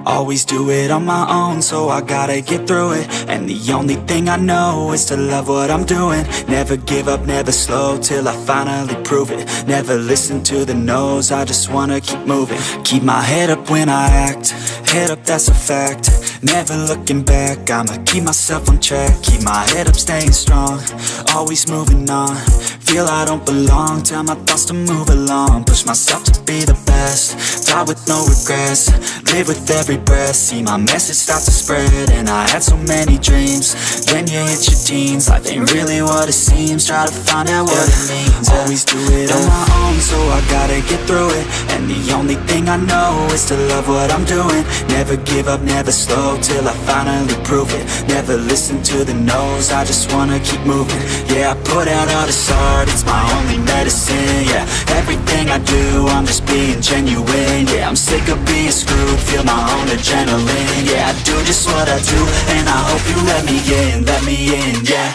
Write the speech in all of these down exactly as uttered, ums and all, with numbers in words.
Always do it on my own, so I gotta get through it. And the only thing I know is to love what I'm doing. Never give up, never slow, till I finally prove it. Never listen to the no's, I just wanna keep moving. Keep my head up when I act, head up, that's a fact. Never looking back, I'ma keep myself on track. Keep my head up, staying strong, always moving on. Feel I don't belong, tell my thoughts to move along. Push myself to be the best, die with no regrets. Live with every breath, see my message start to spread. And I had so many dreams, then you hit your teens. Life ain't really what it seems, try to find out what it means. Always do it on my own, so I gotta get through it. And the only thing I know is to love what I'm doing. Never give up, never slow, till I finally prove it. Never listen to the no's, I just wanna keep moving. Yeah, I put out all this art, it's my only medicine. Yeah, everything I do, I'm just being genuine. Yeah, I'm sick of being screwed, feel my own adrenaline. Yeah, I do just what I do, and I hope you let me in, let me in, yeah.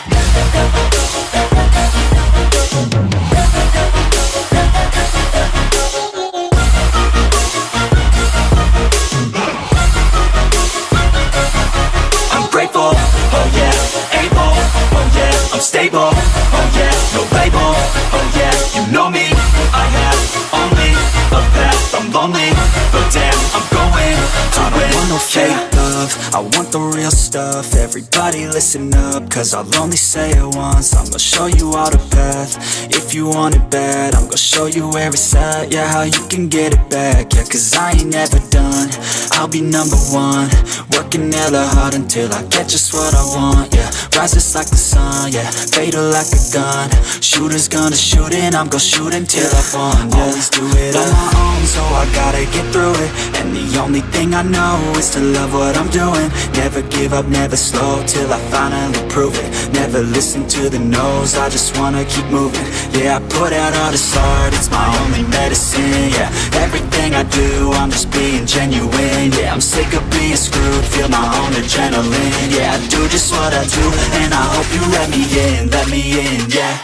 I'm grateful, oh yeah, able, oh yeah, I'm stable, oh yeah, no label, oh yeah, you know me. I have only a path, I'm lonely, but damn, I'm going to I don't want no fake love, I want the real stuff. Everybody listen up, cause I'll only say it once. I'm gonna show you all the path, if you want it bad. I'm gonna show you where it's at, yeah, how you can get it back. Yeah, cause I ain't never done, I'll be number one. Working hella hard until I get just what I want, yeah. Rises like the sun, yeah, fatal like a gun. Shooters gonna shoot and I'm gonna shoot until I won, yeah. Always do it on my own, so I gotta get through it. And the only thing I know is to love what I'm doing. Never give up, never slow, till I finally prove it. Never listen to the no's, I just wanna keep moving. Yeah, I put out all this art, it's my only medicine. Yeah, everything I do, I'm just being genuine. Yeah, I'm sick of being screwed, feel my own adrenaline. Yeah, I do just what I do, and I hope you let me in, let me in, yeah.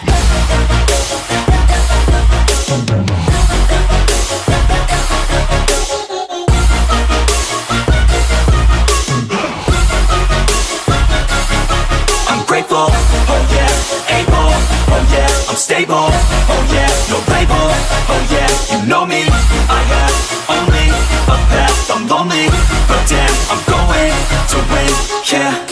I'm grateful, oh yeah, able, oh yeah, I'm stable, oh yeah, no label, oh yeah, you know me. I have only a path, I'm lonely, but damn, I'm going to win, yeah.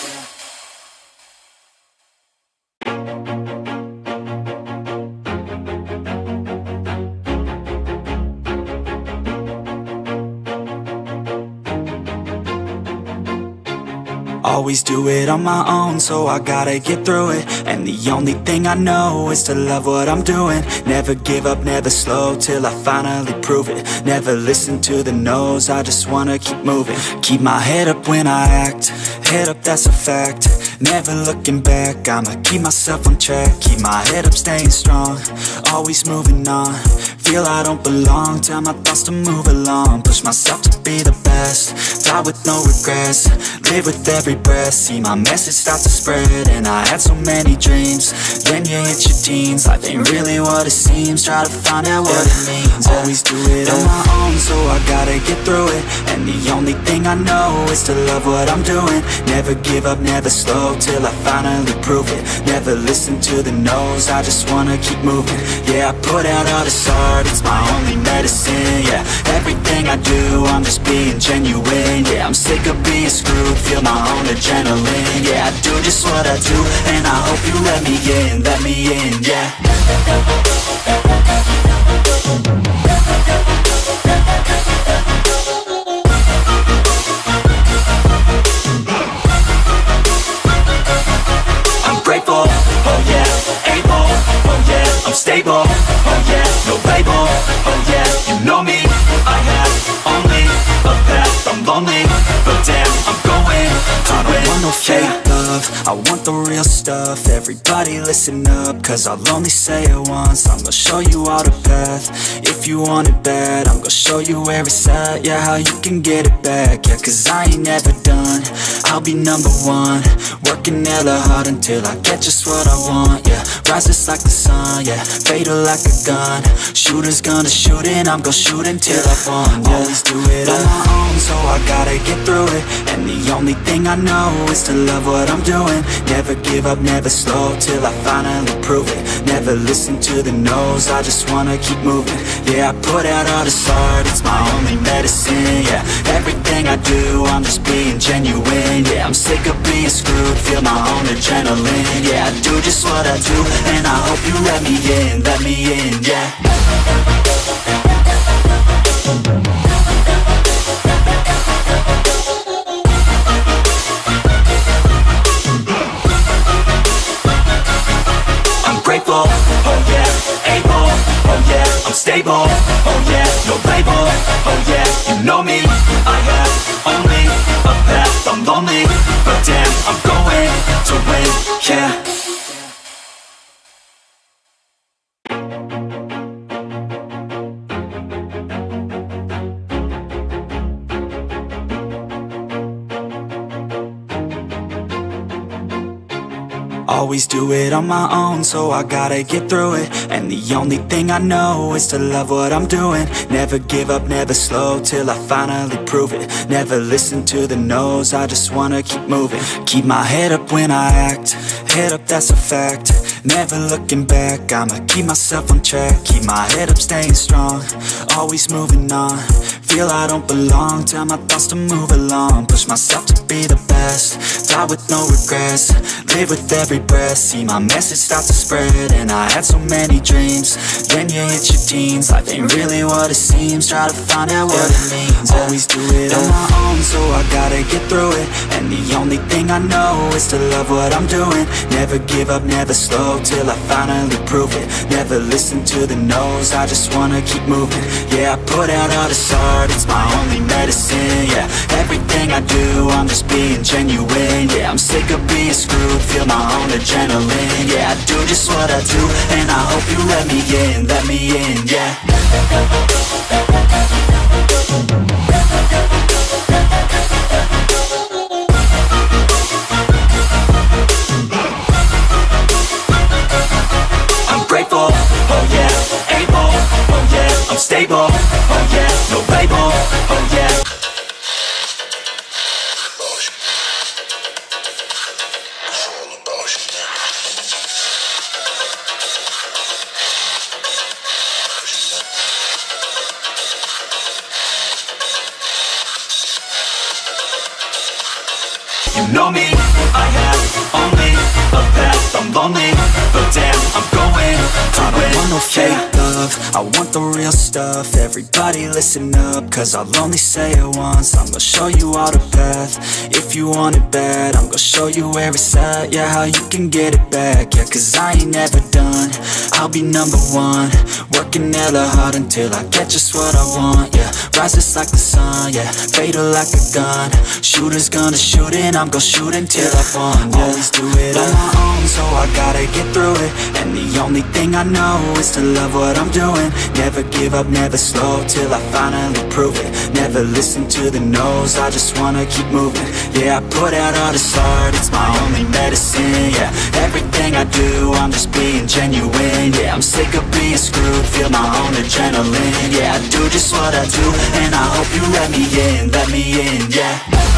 Always do it on my own, so I gotta get through it. And the only thing I know is to love what I'm doing. Never give up, never slow, till I finally prove it. Never listen to the no's, I just wanna keep moving. Keep my head up when I act, head up, that's a fact. Never looking back, I'ma keep myself on track. Keep my head up, staying strong, always moving on. Feel I don't belong, tell my thoughts to move along. Push myself to be the best, die with no regrets. Live with every breath, see my message start to spread. And I had so many dreams, then you hit your teens. Life ain't really what it seems, try to find out what it means. Always do it on my own, so I gotta get through it. And the only thing I know is to love what I'm doing. Never give up, never slow, till I finally prove it. Never listen to the no's, I just wanna keep moving. Yeah, I put out all this art, it's my only medicine. Yeah, everything I do, I'm just being genuine. Yeah, I'm sick of being screwed, feel my own adrenaline. Yeah, I do just what I do, and I hope you let me in, let me in, yeah. I'm grateful, oh yeah, able, oh yeah, I'm stable, oh yeah, no label, oh yeah, you know me. I have only a path, I'm lonely, but damn, I'm going to I don't want no fake love, I want the real stuff. Everybody listen up, cause I'll only say it once. I'm gonna show you all the path, if you want it bad. I'm gonna show you where it's at, yeah, how you can get it back. Yeah, cause I ain't never done, I'll be number one. Working hella hard until I get just what I want, yeah. Rises like the sun, yeah, fatal like a gun. Shooters gonna shoot and I'm gonna shoot until I won, yeah. Always do it on my own, so I gotta get through it. And the only thing I know is to love what I'm doing. Never give up, never slow, till I finally prove it. Never listen to the no's, I just wanna keep moving. Yeah, I put out all this art, it's my only medicine, yeah. Everything I do, I'm just being genuine, yeah. I'm sick of being screwed, feel my own adrenaline, yeah. I do just what I do, and I hope you let me in, let me in, yeah. I'm grateful, oh yeah, able, oh yeah, I'm stable, oh yeah, no label, oh yeah, you know me, I have only a path, I'm lonely, but damn, I'm going to win, yeah. Always do it on my own, so I gotta get through it. And the only thing I know is to love what I'm doing. Never give up, never slow, till I finally prove it. Never listen to the no's, I just wanna keep moving. Keep my head up when I act, head up, that's a fact. Never looking back, I'ma keep myself on track. Keep my head up, staying strong, always moving on. Feel I don't belong, tell my thoughts to move along. Push myself to be the best, die with no regrets. Live with every breath, see my message start to spread. And I had so many dreams, then you hit your teens. Life ain't really what it seems, try to find out what it means. Always do it on my own, so I gotta get through it. And the only thing I know is to love what I'm doing. Never give up, never slow, till I finally prove it. Never listen to the no's, I just wanna keep moving. Yeah, I put out all this art, it's my only medicine, yeah. Everything I do, I'm just being genuine, yeah. I'm sick of being screwed, feel my own adrenaline, yeah. I do just what I do, and I hope you let me in, let me in, yeah. I'm grateful, oh yeah, able, oh yeah, I'm stable, oh yeah, no label, oh yeah. You know me, I have only a path, I'm lonely, but damn, I'm going to win. I don't want no fake love, I want the real stuff. Everybody listen up, cause I'll only say it once. I'm gonna show you all the path, if you want it bad. I'm gonna show you where it's at, yeah, how you can get it back. Yeah, cause I ain't never done, I'll be number one. Working hella hard until I get just what I want, yeah. Rises like the sun, yeah, fatal like a gun. Shooters gonna shoot and I'm gonna shoot until I won, yeah. Always do it on my own, so I gotta get through it. And the only thing I know is to love what I'm doing. Never give up, never slow, till I finally prove it. Never listen to the no's, I just wanna keep moving. Yeah, I put out all this art, it's my only medicine, yeah. Everything I do, I'm just being genuine, yeah. I'm sick of being screwed, feel my own adrenaline, yeah. I do just what I do, and I hope you let me in, let me in, yeah.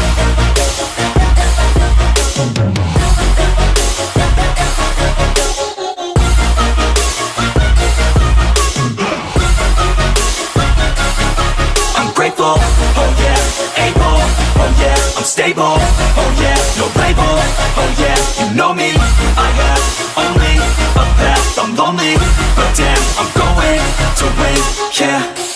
I'm grateful, oh yeah, able, oh yeah, I'm stable, oh yeah, no label, oh yeah, you know me, I have only a path, I'm lonely, but damn, I'm going to win, yeah.